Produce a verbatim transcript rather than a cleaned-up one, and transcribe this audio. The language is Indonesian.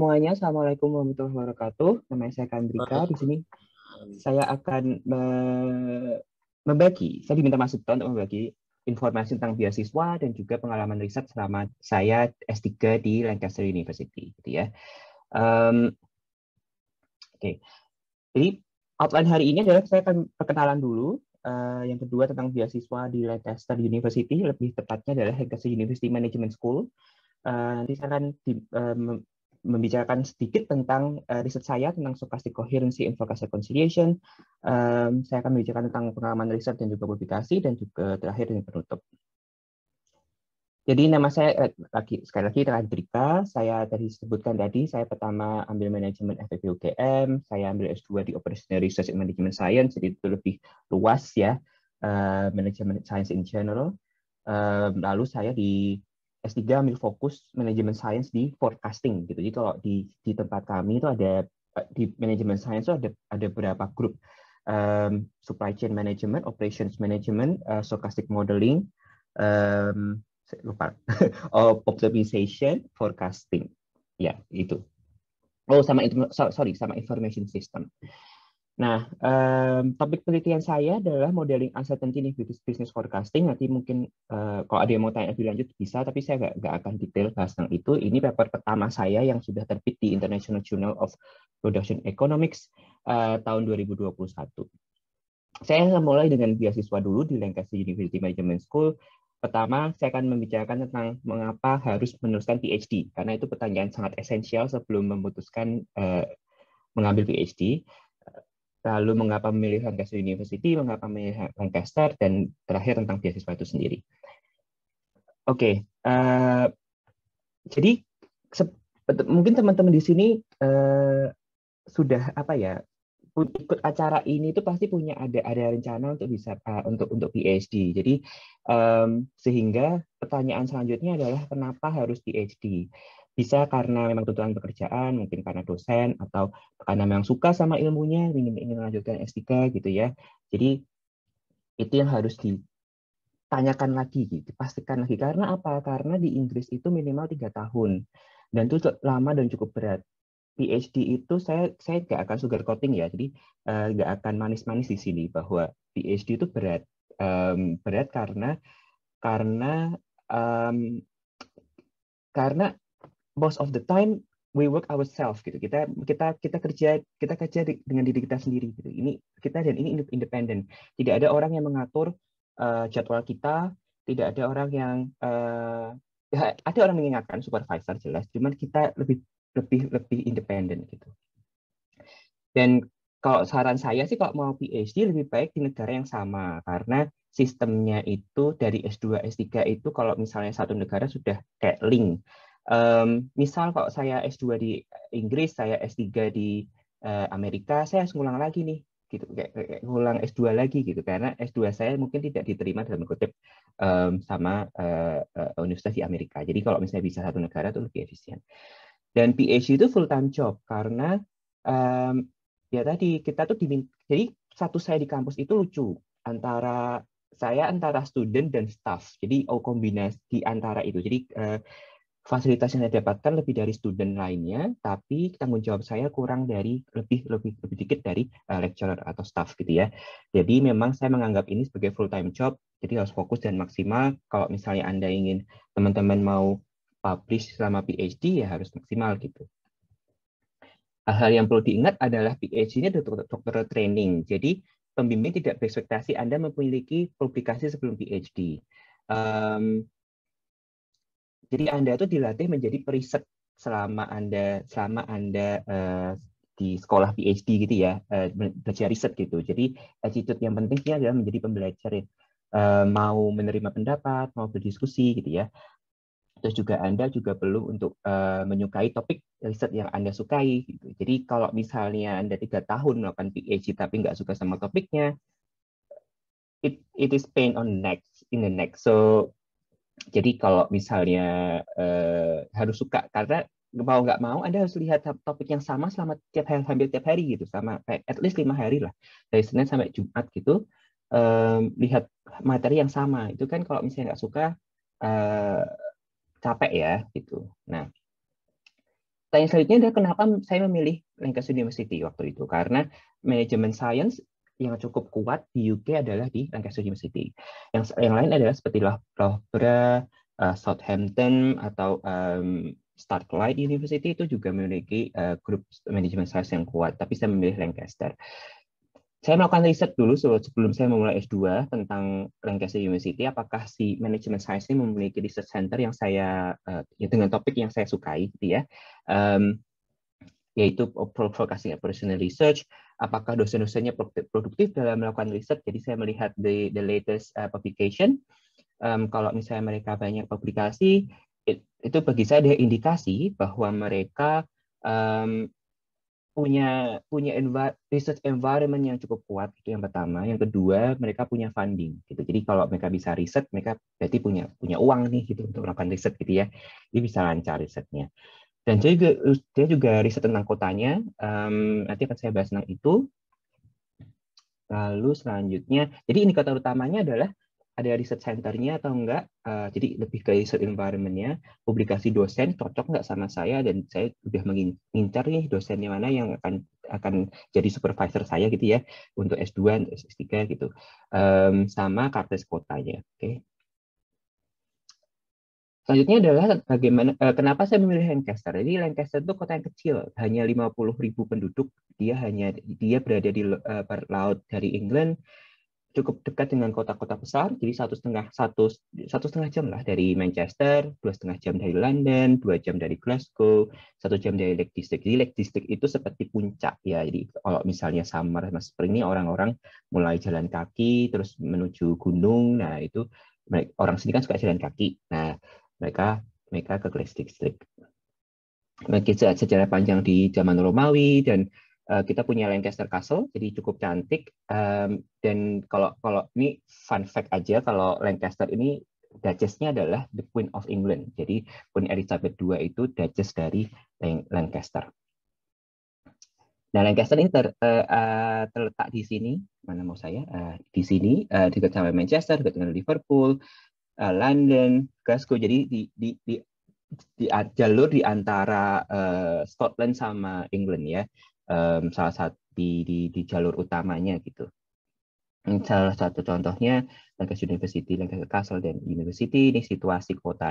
semuanya, Assalamualaikum warahmatullahi wabarakatuh. Nama saya Kandrika. Di sini saya akan me- membagi, saya diminta Mas Subto untuk membagi informasi tentang beasiswa dan juga pengalaman riset selama saya S tiga di Lancaster University. Gitu ya. Um, Oke, okay. Jadi outline hari ini adalah saya akan perkenalan dulu. Uh, yang kedua tentang beasiswa di Lancaster University, lebih tepatnya adalah Lancaster University Management School. Uh, nanti saya akan di, uh, membicarakan sedikit tentang uh, riset saya tentang stochastic coherency and forecast reconciliation. Um, saya akan membicarakan tentang pengalaman riset dan juga publikasi, dan juga terakhir dengan penutup. Jadi nama saya eh, lagi sekali lagi Kandrika. Saya tadi sebutkan tadi saya pertama ambil manajemen F E B U G M, saya ambil S dua di Operational Research and Management Science, jadi itu lebih luas ya, uh, Management Science in general. Um, lalu saya di S tiga ambil fokus manajemen science di forecasting gitu. Jadi kalau di di tempat kami itu ada di manajemen science itu ada ada beberapa grup, um, supply chain management, operations management, uh, stochastic modeling, um, saya lupa, optimization, forecasting. Ya, itu. Oh, sama sorry, sama information system. Nah, um, topik penelitian saya adalah modeling uncertainty in business forecasting. Nanti mungkin uh, kalau ada yang mau tanya lebih lanjut bisa, tapi saya nggak nggak akan detail bahas tentang itu. Ini paper pertama saya yang sudah terbit di International Journal of Production Economics uh, tahun dua ribu dua puluh satu. Saya mulai dengan beasiswa dulu di Lancaster University Management School. Pertama, saya akan membicarakan tentang mengapa harus meneruskan PhD, karena itu pertanyaan sangat esensial sebelum memutuskan uh, mengambil PhD. Lalu mengapa memilih Lancaster University, mengapa memilih Lancaster, dan terakhir tentang beasiswa itu sendiri. Oke, okay. uh, jadi mungkin teman-teman di sini uh, sudah apa ya, ikut acara ini itu pasti punya ada ada rencana untuk bisa uh, untuk untuk PhD. Jadi um, sehingga pertanyaan selanjutnya adalah kenapa harus PhD? Bisa karena memang tuntutan pekerjaan, mungkin karena dosen, atau karena memang suka sama ilmunya, ingin ingin melanjutkan S tiga gitu ya. Jadi itu yang harus ditanyakan lagi, gitu, dipastikan lagi. Karena apa? Karena di Inggris itu minimal tiga tahun dan itu lama dan cukup berat. PhD itu saya saya nggak akan sugarcoating ya, jadi nggak uh, akan manis-manis di sini bahwa PhD itu berat, um, berat karena karena um, karena most of the time we work ourselves gitu, kita kita kita kerja kita kerja di, dengan diri kita sendiri gitu. Ini kita dan ini independen, tidak ada orang yang mengatur uh, jadwal kita, tidak ada orang yang uh, ya, ada orang mengingatkan, supervisor jelas, cuman kita lebih lebih lebih independen gitu. Dan kalau saran saya sih kalau mau PhD lebih baik di negara yang sama, karena sistemnya itu dari S dua S tiga itu kalau misalnya satu negara sudah kayak link. Um, misal kalau saya S dua di Inggris, saya S tiga di uh, Amerika, saya harus ngulang lagi nih gitu, kayak, kayak ngulang S dua lagi gitu, karena S dua saya mungkin tidak diterima dalam kutip um, sama uh, uh, universitas di Amerika. Jadi kalau misalnya bisa satu negara itu lebih efisien. Dan PhD itu full time job karena um, ya tadi kita tuh diminta, jadi satu saya di kampus itu lucu, antara saya antara student dan staff, jadi oh kombinasi di antara itu. Jadi uh, fasilitas yang saya dapatkan lebih dari student lainnya, tapi tanggung jawab saya kurang dari lebih lebih lebih dikit dari uh, lecturer atau staff gitu ya. Jadi memang saya menganggap ini sebagai full time job, jadi harus fokus dan maksimal. Kalau misalnya Anda ingin teman-teman mau publish selama PhD ya harus maksimal gitu. Hal yang perlu diingat adalah PhD ini adalah doctoral training. Jadi pembimbing tidak berekspektasi Anda memiliki publikasi sebelum PhD. Um, jadi Anda itu dilatih menjadi periset selama Anda selama Anda uh, di sekolah PhD gitu ya, uh, belajar riset gitu. Jadi attitude yang pentingnya adalah menjadi pembelajar, uh, mau menerima pendapat, mau berdiskusi gitu ya. Terus juga Anda juga perlu untuk uh, menyukai topik riset yang Anda sukai. Gitu. Jadi kalau misalnya Anda tiga tahun melakukan PhD tapi nggak suka sama topiknya, it, it is pain on the neck, in the neck. So jadi kalau misalnya uh, harus suka, karena mau nggak mau Anda harus lihat topik yang sama selama tiap hari, hampir tiap hari gitu, sama at least lima hari lah, dari Senin sampai Jumat gitu, um, lihat materi yang sama. Itu kan kalau misalnya nggak suka, uh, capek ya gitu. Nah, Tanya selanjutnya adalah kenapa saya memilih Lancaster University waktu itu, karena manajemen science yang cukup kuat di U K adalah di Lancaster University. Yang yang lain adalah seperti Loughborough, uh, Southampton atau um, Strathclyde University itu juga memiliki uh, grup manajemen science yang kuat, tapi saya memilih Lancaster. Saya melakukan riset dulu sebelum saya memulai S dua tentang Lancaster University, apakah si manajemen science ini memiliki research center yang saya uh, ya dengan topik yang saya sukai, gitu ya. Um, yaitu Forecasting Operational Research, apakah dosen-dosennya produktif dalam melakukan riset. Jadi saya melihat the, the latest uh, publication. Um, kalau misalnya mereka banyak publikasi, it, itu bagi saya ada indikasi bahwa mereka um, punya punya env- research environment yang cukup kuat, itu yang pertama. Yang kedua, mereka punya funding gitu. Jadi kalau mereka bisa riset, mereka berarti punya punya uang nih gitu untuk melakukan riset gitu ya. Jadi bisa lancar risetnya. Dan dia juga, dia juga riset tentang kotanya. Um, nanti akan saya bahas tentang itu. Lalu selanjutnya, jadi indikator utamanya adalah ada research center-nya atau enggak. Uh, jadi lebih ke research environment-nya, publikasi dosen cocok nggak sama saya, dan saya udah mengincar nih dosennya mana yang akan akan jadi supervisor saya gitu ya untuk S dua, S tiga gitu. Um, sama kartes kotanya. Oke. Okay. Selanjutnya adalah bagaimana eh, kenapa saya memilih Lancaster. Jadi Lancaster itu kota yang kecil, hanya lima puluh ribu penduduk. Dia hanya dia berada di uh, laut dari England, cukup dekat dengan kota-kota besar. Jadi satu setengah satu satu setengah jam lah dari Manchester, dua setengah jam dari London, dua jam dari Glasgow, satu jam dari Lake District. Jadi Lake District itu seperti puncak ya. Jadi kalau misalnya summer sama spring ini orang-orang mulai jalan kaki terus menuju gunung. Nah itu orang sini kan suka jalan kaki. Nah mereka mereka ke Lake District. Memiliki sejarah panjang di zaman Romawi dan uh, kita punya Lancaster Castle, jadi cukup cantik. Um, dan kalau kalau ini fun fact aja, kalau Lancaster ini Duchess-nya adalah the Queen of England. Jadi Queen Elizabeth kedua itu Duchess dari Lancaster. Nah, Lancaster ini ter, uh, uh, terletak di sini, mana mau saya? Uh, di sini, uh, dekat sama Manchester, dekat dengan Liverpool, uh, London, Glasgow. Jadi di, di, di di jalur di antara uh, Scotland sama England ya, um, salah satu di, di di jalur utamanya gitu. Salah satu contohnya Lancaster University, Lancaster Castle dan University, ini situasi kota